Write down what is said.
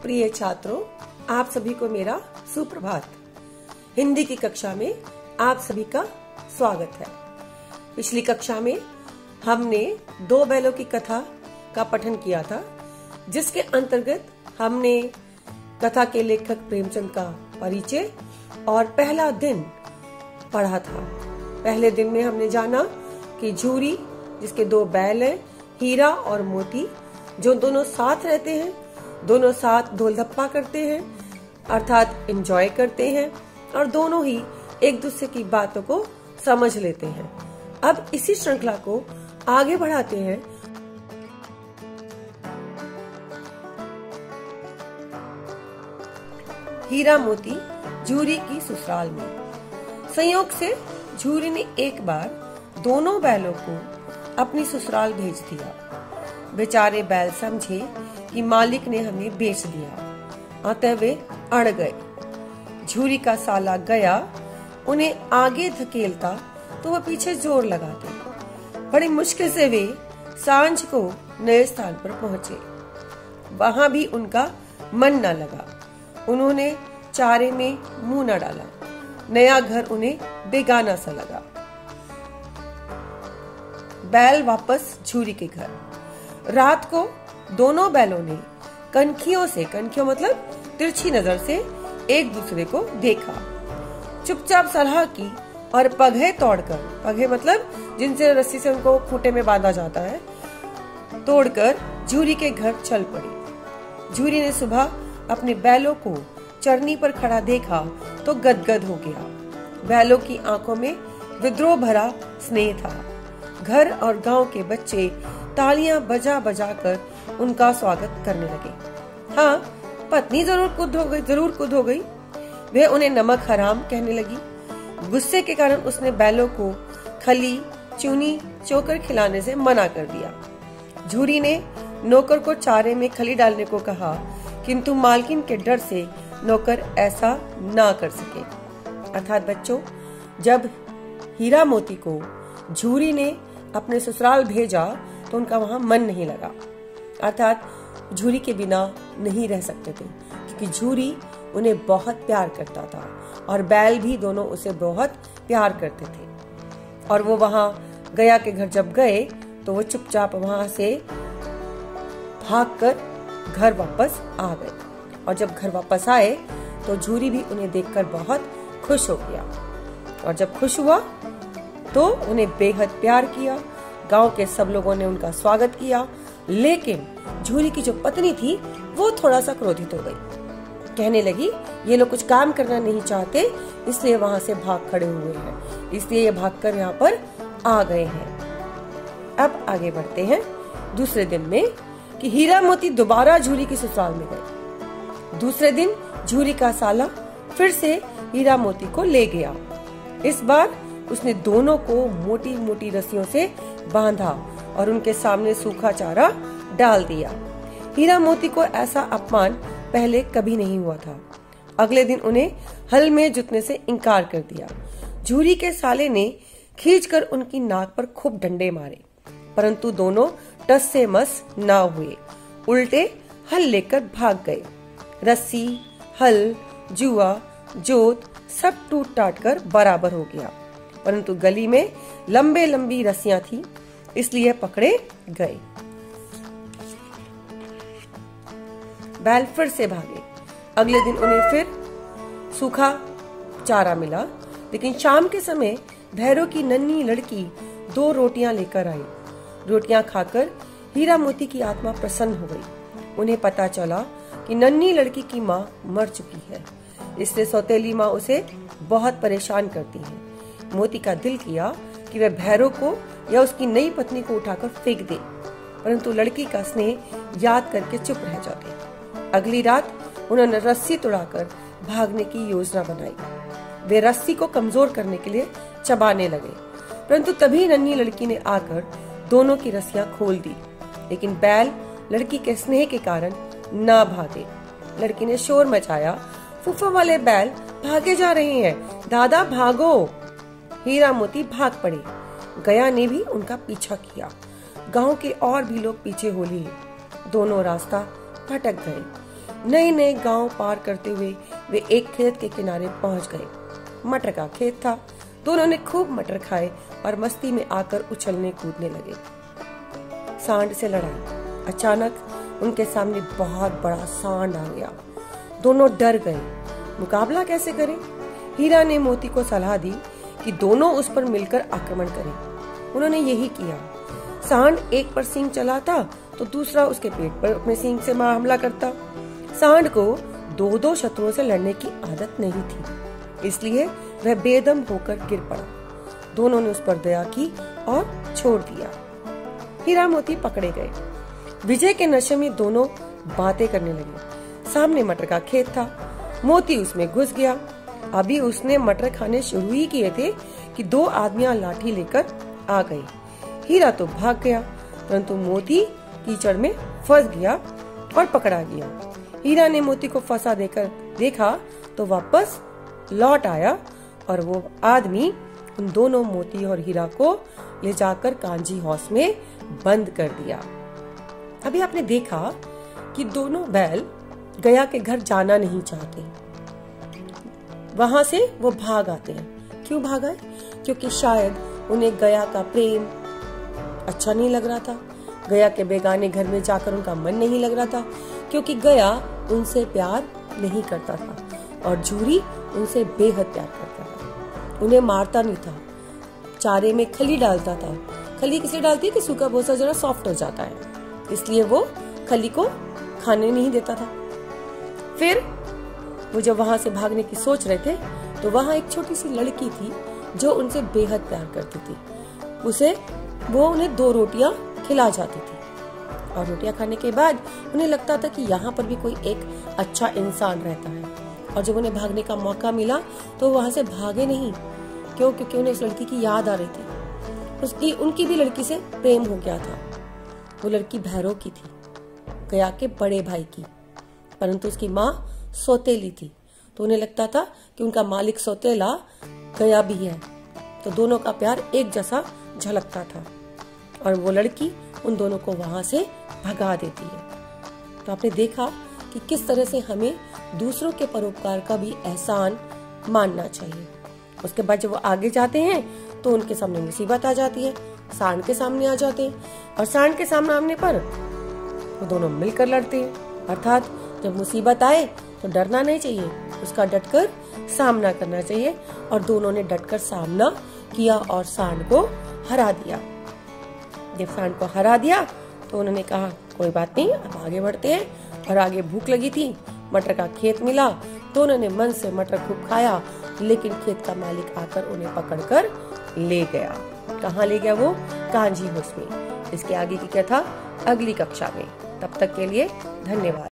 प्रिय छात्रों, आप सभी को मेरा सुप्रभात। हिंदी की कक्षा में आप सभी का स्वागत है। पिछली कक्षा में हमने दो बैलों की कथा का पठन किया था, जिसके अंतर्गत हमने कथा के लेखक प्रेमचंद का परिचय और पहला दिन पढ़ा था। पहले दिन में हमने जाना कि झूरी, जिसके दो बैल हैं, हीरा और मोती, जो दोनों साथ रहते हैं, दोनों साथ ढोल धप्पा करते हैं, अर्थात एंजॉय करते हैं और दोनों ही एक दूसरे की बातों को समझ लेते हैं। अब इसी श्रृंखला को आगे बढ़ाते हैं। हीरा मोती झूरी की ससुराल में। संयोग से झूरी ने एक बार दोनों बैलों को अपनी ससुराल भेज दिया। बेचारे बैल समझे कि मालिक ने हमें बेच दिया, अतः वे अड़ गए। झूरी का साला गया उन्हें आगे धकेलता तो वह पीछे जोर लगाते। बड़ी मुश्किल से वे सांझ को नए स्थान पर पहुंचे। वहां भी उनका मन न लगा। उन्होंने चारे में मुंह न डाला। नया घर उन्हें बेगाना सा लगा। बैल वापस झूरी के घर। रात को दोनों बैलों ने कनखियों मतलब तिरछी नजर से एक दूसरे को देखा। चुपचाप सलाह की और पगहे तोड़कर, पगहे मतलब जिनसे रस्सी से उनको खूंटे में बांधा जाता है, तोड़कर झूरी के घर चल पड़ी। झूरी ने सुबह अपने बैलों को चरनी पर खड़ा देखा तो गदगद हो गया। बैलों की आंखों में विद्रोह भरा स्नेह था। घर और गांव के बच्चे तालियां बजा बजा कर उनका स्वागत करने लगे। हाँ, पत्नी जरूर कुद हो गई। वह उन्हें नमक हराम कहने लगी। गुस्से के कारण उसने बैलों को खली, चूनी, चोकर खिलाने से मना कर दिया। झूरी ने नौकर को चारे में खली डालने को कहा, किंतु मालकिन के डर से नौकर ऐसा ना कर सके। अर्थात बच्चों, जब हीरा मोती को झूरी ने अपने ससुराल भेजा तो उनका वहां मन नहीं लगा। अर्थात झूरी के बिना नहीं रह सकते थे, क्योंकि झूरी उन्हें बहुत प्यार करता था और बैल भी दोनों उसे बहुत प्यार करते थे। और वो वहां गया के घर जब गए तो वो चुपचाप वहां से भागकर घर वापस आ गए। और जब घर वापस आए तो झूरी भी उन्हें देखकर बहुत खुश हो गया। और जब खुश हुआ तो उन्हें बेहद प्यार किया। गांव के सब लोगों ने उनका स्वागत किया, लेकिन झूरी की जो पत्नी थी वो थोड़ा सा क्रोधित हो गई। कहने लगी, ये लोग कुछ काम करना नहीं चाहते, इसलिए वहां से भाग खड़े हुए हैं, इसलिए ये भागकर यहाँ पर आ गए हैं। अब आगे बढ़ते हैं दूसरे दिन में कि हीरा मोती दोबारा झूरी की ससुराल में गए। दूसरे दिन झूरी का साला फिर से हीरा मोती को ले गया। इस बार उसने दोनों को मोटी मोटी रस्सियों से बांधा और उनके सामने सूखा चारा डाल दिया। हीरा मोती को ऐसा अपमान पहले कभी नहीं हुआ था। अगले दिन उन्हें हल में जुतने से इनकार कर दिया। झूरी के साले ने खींचकर उनकी नाक पर खूब डंडे मारे, परंतु दोनों टस से मस ना हुए, उल्टे हल लेकर भाग गए। रस्सी, हल, जुआ, जोत सब टूट टाट कर बराबर हो गया, परंतु गली में लंबी रस्सियां थी, इसलिए पकड़े गए। बैल फिर से भागे। अगले दिन उन्हें फिर सूखा चारा मिला, लेकिन शाम के समय भैरव की नन्ही लड़की 2 रोटियां लेकर आई। रोटियां खाकर हीरा मोती की आत्मा प्रसन्न हो गई। उन्हें पता चला कि नन्ही लड़की की माँ मर चुकी है, इसलिए सौतेली माँ उसे बहुत परेशान करती है। मोती का दिल किया कि वह भैरव को या उसकी नई पत्नी को उठाकर फेंक दे, परंतु लड़की का स्नेह याद करके चुप रह जाते। अगली रात उन्होंने रस्सी तोड़ाकर भागने की योजना बनाई। वे रस्सी को कमजोर करने के लिए चबाने लगे, परंतु तभी नन्ही लड़की ने आकर दोनों की रस्सियां खोल दी। लेकिन बैल लड़की के स्नेह के कारण ना भागे। लड़की ने शोर मचाया, फूफा वाले बैल भागे जा रहे हैं, दादा भागो। हीरा मोती भाग पड़े। गया ने भी उनका पीछा किया। गांव के और भी लोग पीछे हो लिए। दोनों रास्ता भटक गए। नए नए गांव पार करते हुए वे एक खेत के किनारे पहुंच गए। मटर का खेत था। दोनों ने खूब मटर खाए और मस्ती में आकर उछलने कूदने लगे। सांड से लड़ाई। अचानक उनके सामने बहुत बड़ा सांड आ गया। दोनों डर गए। मुकाबला कैसे करें? हीरा ने मोती को सलाह दी कि दोनों उस पर मिलकर आक्रमण करें। उन्होंने यही किया। सांड एक पर सींग चलाता तो दूसरा उसके पेट पर अपने सींग से हमला करता। सांड को दो दो शत्रुओं से लड़ने की आदत नहीं थी, इसलिए वह बेदम होकर गिर पड़ा। दोनों ने उस पर दया की और छोड़ दिया। हीरा मोती पकड़े गए। विजय के नशे में दोनों बातें करने लगे। सामने मटर का खेत था। मोती उसमें घुस गया। अभी उसने मटर खाने शुरू ही किए थे कि दो आदमियां लाठी लेकर आ गए। हीरा तो भाग गया, परंतु मोती कीचड़ में फंस गया और पकड़ा गया। हीरा ने मोती को फंसा देकर देखा तो वापस लौट आया और वो आदमी उन दोनों मोती और हीरा को ले जाकर कांजी हाउस में बंद कर दिया। अभी आपने देखा कि दोनों बैल गया के घर जाना नहीं चाहते। वहां से वो भाग आते हैं। क्यों भाग आए? क्योंकि शायद उन्हें गया का प्रेम अच्छा नहीं लग रहा था। गया के बेगाने घर में जाकर उनका मन नहीं लग रहा था, क्योंकि गया उनसे प्यार नहीं करता था और झूरी उनसे बेहद प्यार करता था। उन्हें मारता नहीं था, चारे में खली डालता था। खली किसे डालती है कि सूखा भूसा जरा सॉफ्ट हो जाता है, इसलिए वो खली को खाने नहीं देता था। फिर वो जब वहां से भागने की सोच रहे थे तो वहां एक छोटी सी लड़की थी जो उनसे बेहद प्यार करती थी। वो उन्हें 2 रोटियां खिला जाती थी और रोटियां खाने के बाद उन्हें लगता था कि यहाँ पर भी कोई एक अच्छा इंसान रहता है। और जब उन्हें भागने का मौका मिला तो वहां से भागे नहीं। क्यों? क्योंकि उन्हें इस लड़की की याद आ रही थी। उनकी भी लड़की से प्रेम हो गया था। वो लड़की भैरव की थी, गया के बड़े भाई की, परंतु उसकी माँ सौतेली थी। तो उन्हें लगता था कि उनका मालिक सौतेला गया भी है, तो दोनों का प्यार एक जैसा झलकता था और वो लड़की उन दोनों को वहां से भगा देती है। तो आपने देखा कि किस तरह से हमें दूसरों के परोपकार का भी एहसान मानना चाहिए। उसके बाद जब वो आगे जाते हैं तो उनके सामने मुसीबत आ जाती है। सांड के सामने आ जाते हैं और सांड के सामने आने पर वो दोनों मिलकर लड़ते हैं। अर्थात जब मुसीबत आए तो डरना नहीं चाहिए, उसका डटकर सामना करना चाहिए। और दोनों ने डटकर सामना किया और सांड को हरा दिया। जब सांड को हरा दिया तो उन्होंने कहा कोई बात नहीं, अब आगे बढ़ते हैं। और आगे भूख लगी थी, मटर का खेत मिला, दोनों ने मन से मटर खूब खाया, लेकिन खेत का मालिक आकर उन्हें पकड़कर ले गया। कहाँ ले गया वो? कांजी हाउस में। इसके आगे की कथा अगली कक्षा में। तब तक के लिए धन्यवाद।